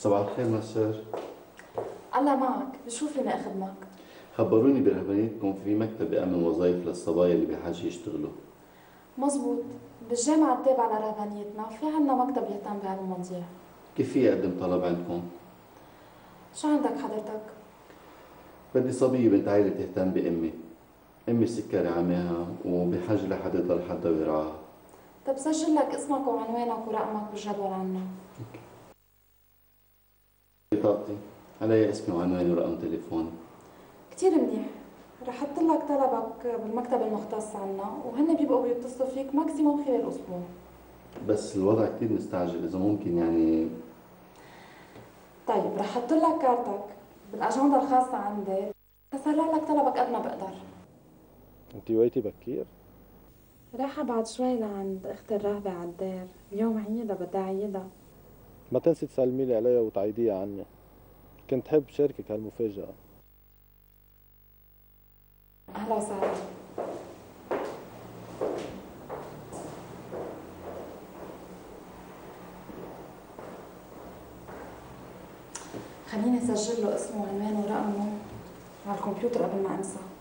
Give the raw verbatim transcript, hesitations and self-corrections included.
صباح الخير مسار. الله معك، بشو فيني اخدمك؟ خبروني برهبانيتكم في مكتب بيأمن وظائف للصبايا اللي بحاجة يشتغلوا. مزبوط، بالجامعة التابعة لرهبانيتنا في عنا مكتب يهتم بهالمواضيع. كيف في أقدم طلب عندكم؟ شو عندك حضرتك؟ بدي صبية بنت عائلة تهتم بأمي. أمي السكري عماها وبحاجة لحدا يضل حدا ويرعاها. طب سجل لك اسمك وعنوانك ورقمك بالجدول عنا. بطاقتي علي اسمي وعنواني ورقم تليفوني. كتير منيح، رح احط لك طلبك بالمكتب المختص عنا وهن بيبقوا بيتصلوا فيك ماكسيموم خلال اسبوع. بس الوضع كتير مستعجل، إذا ممكن يعني. طيب رح احط لك كارتك بالاجنده الخاصة عندي تسرع لك طلبك قد ما بقدر. انت وقتي بكير؟ رايحة بعد شوي لعند اختي الراهبة على الدير، اليوم عيدها بدها عيدها. ما تنسي تسلمي لي عليها وتعيديها عني، كنت حب شاركك هالمفاجأة. اهلا وسهلا. خليني اسجل له اسمه وعنوانه ورقمه على الكمبيوتر قبل ما انسى.